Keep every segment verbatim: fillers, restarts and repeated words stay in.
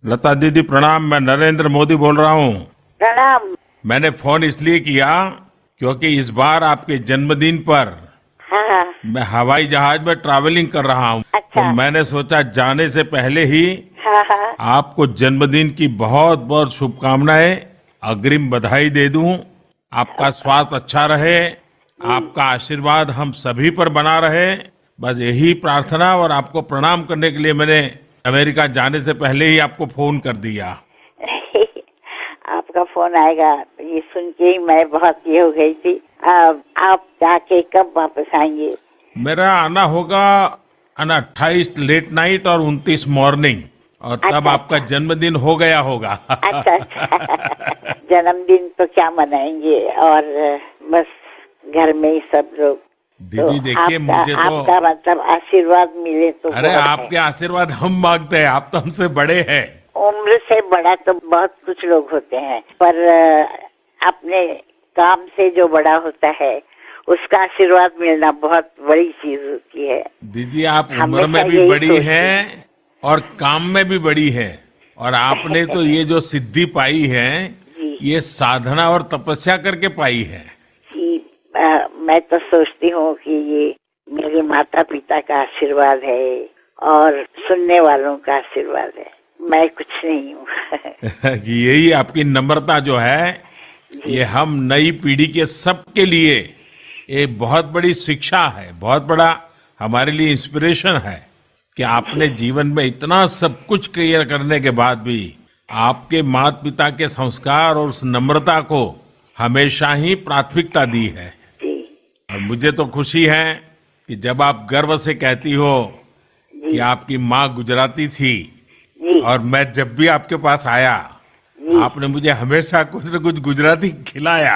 लता दीदी प्रणाम। मैं नरेंद्र मोदी बोल रहा हूँ। प्रणाम। मैंने फोन इसलिए किया क्योंकि इस बार आपके जन्मदिन पर हाँ हाँ। मैं हवाई जहाज में ट्रैवलिंग कर रहा हूँ। अच्छा। तो मैंने सोचा जाने से पहले ही हाँ हाँ। आपको जन्मदिन की बहुत बहुत शुभकामनाएं, अग्रिम बधाई दे दूं। आपका स्वास्थ्य अच्छा रहे, आपका आशीर्वाद हम सभी पर बना रहे, बस यही प्रार्थना। और आपको प्रणाम करने के लिए मैंने अमेरिका जाने से पहले ही आपको फोन कर दिया। आपका फोन आएगा ये सुन के ही मैं बहुत ये हो गई थी। अब आप जाके कब वापस आएंगे? मेरा आना होगा अट्ठाईस लेट नाइट और उनतीस मॉर्निंग, और तब अच्छा, आपका अच्छा। जन्मदिन हो गया होगा। अच्छा अच्छा। जन्मदिन तो क्या मनाएंगे, और बस घर में ही सब लोग। दीदी तो देखिए, आपका, मुझे तो आपका मतलब आशीर्वाद मिले तो अरे बहुत आपके आशीर्वाद हम मांगते हैं, आप तो हमसे बड़े हैं। है। उम्र से बड़ा तो बहुत कुछ लोग होते हैं, पर अपने काम से जो बड़ा होता है उसका आशीर्वाद मिलना बहुत बड़ी चीज होती है। दीदी आप उम्र हमेशा में भी यही बड़ी सोचती हैं और काम में भी बड़ी हैं, और आपने तो ये जो सिद्धि पाई है जी ये साधना और तपस्या करके पाई है। जी। आ, मैं तो सोचती हूँ कि ये मेरे माता पिता का आशीर्वाद है और सुनने वालों का आशीर्वाद है। मैं कुछ नहीं हूँ। कि यही आपकी नम्रता जो है, ये हम नई पीढ़ी के सबके लिए एक बहुत बड़ी शिक्षा है, बहुत बड़ा हमारे लिए इंस्पिरेशन है कि आपने जीवन में इतना सब कुछ क्लियर करने के बाद भी आपके माता पिता के संस्कार और उस नम्रता को हमेशा ही प्राथमिकता दी है। जी और मुझे तो खुशी है कि जब आप गर्व से कहती हो कि आपकी माँ गुजराती थी, जी और मैं जब भी आपके पास आया जी। आपने मुझे हमेशा कुछ न कुछ गुजराती खिलाया।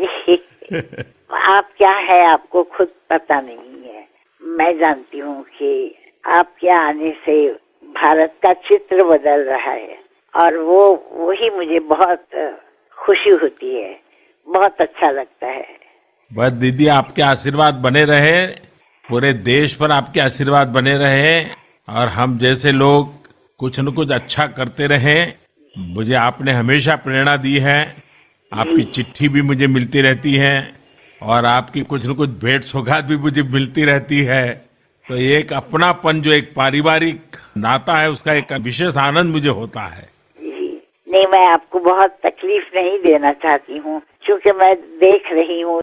आप क्या है आपको खुद पता नहीं है। मैं जानती हूँ कि आपके आने से भारत का चित्र बदल रहा है, और वो वही मुझे बहुत खुशी होती है, बहुत अच्छा लगता है। बस दीदी आपके आशीर्वाद बने रहे, पूरे देश पर आपके आशीर्वाद बने रहे, और हम जैसे लोग कुछ न कुछ अच्छा करते रहे। मुझे आपने हमेशा प्रेरणा दी है, आपकी चिट्ठी भी मुझे मिलती रहती है, और आपकी कुछ न कुछ भेंट सौगात भी मुझे मिलती रहती है। तो एक अपनापन, जो एक पारिवारिक नाता है, उसका एक विशेष आनंद मुझे होता है। जी नहीं, मैं आपको बहुत तकलीफ नहीं देना चाहती हूँ, क्योंकि मैं देख रही हूँ